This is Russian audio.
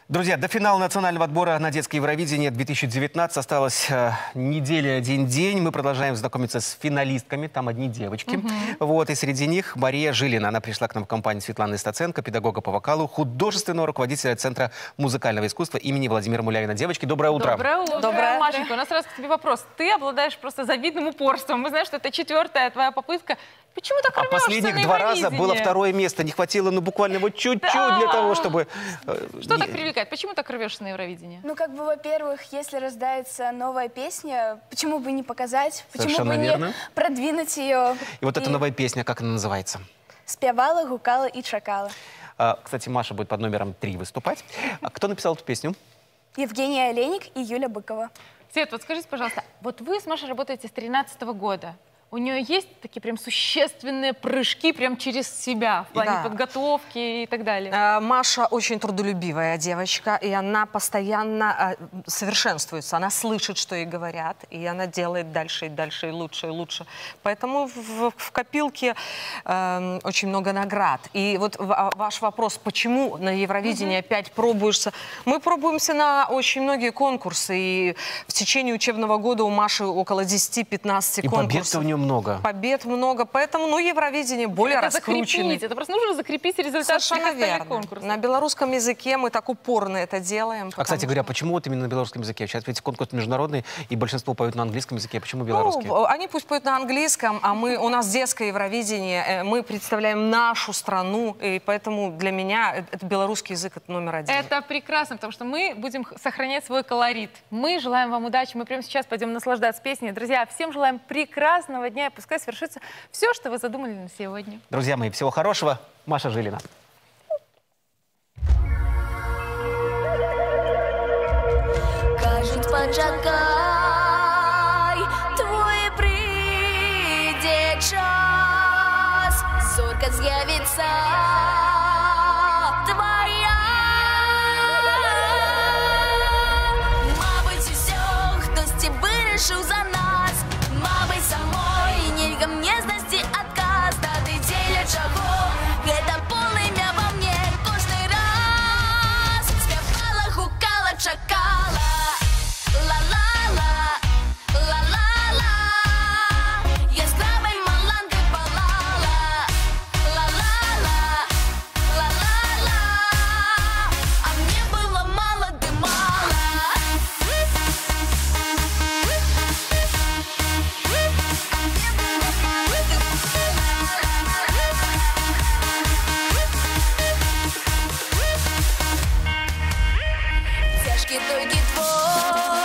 Друзья, до финала национального отбора на детское Евровидение 2019 осталось неделя, один день. Мы продолжаем знакомиться с финалистками. Там одни девочки. Вот, и среди них Мария Жилина. Она пришла к нам в компанию Светланы Стаценко, педагога по вокалу, художественного руководителя Центра музыкального искусства имени Владимира Мулявина. Девочки, доброе утро. Доброе утро. Доброе. Машенька, у нас сразу к тебе вопрос. Ты обладаешь просто завидным упорством. Мы знаем, что это 4-я твоя попытка. Почему так рвешься последних на 2 раза Евровидение? было 2-е место. Не хватило, ну, буквально вот чуть-чуть для того, чтобы... Что так привлекает? Почему так рвешься на Евровидение? Ну, как бы, во-первых, если рождается новая песня, почему бы не показать, почему Совершенно бы верно. не продвинуть ее. И вот эта новая песня, как она называется? «Спевала, гукала и чакала». Кстати, Маша будет под номером 3 выступать. Кто написал эту песню? Евгения Олейник и Юля Быкова. Свет, вот скажите, пожалуйста, вот вы с Машей работаете с 2013 года. У нее есть такие прям существенные прыжки прям через себя в плане подготовки и так далее? Маша очень трудолюбивая девочка, и она постоянно совершенствуется. Она слышит, что ей говорят, и она делает дальше и дальше, и лучше, и лучше. Поэтому в копилке очень много наград. И вот ваш вопрос, почему на Евровидении опять пробуешься? Мы пробуемся на очень многие конкурсы, и в течение учебного года у Маши около 10-15 конкурсов. И побед-то у нее много. Побед много, поэтому, ну, Евровидение более раскрученный. Это просто нужно закрепить результат всех остальных конкурсов. На белорусском языке мы так упорно это делаем. Кстати говоря, почему вот именно на белорусском языке? Сейчас ведь конкурс международный, и большинство поют на английском языке. Почему белорусский? Ну, они пусть поют на английском, а у нас детское Евровидение, мы представляем нашу страну, и поэтому для меня это белорусский язык, это номер 1. Это прекрасно, потому что мы будем сохранять свой колорит. Мы желаем вам удачи, мы прямо сейчас пойдем наслаждаться песней. Друзья, всем желаем прекрасного дня, и пускай свершится все, что вы задумали на сегодня. Друзья мои, всего хорошего. Маша Жилина. Кажуть, почекай, твій прийде час, зорка з'явиться твоя. Мабуть, усьо, хтось вирішив за нас, мабуть, самой нельга мне знайти отказ, дати дзеля чого, гэта полымя во мне кожны раз. Спявала, гукала, чакала. Тяжкий той твой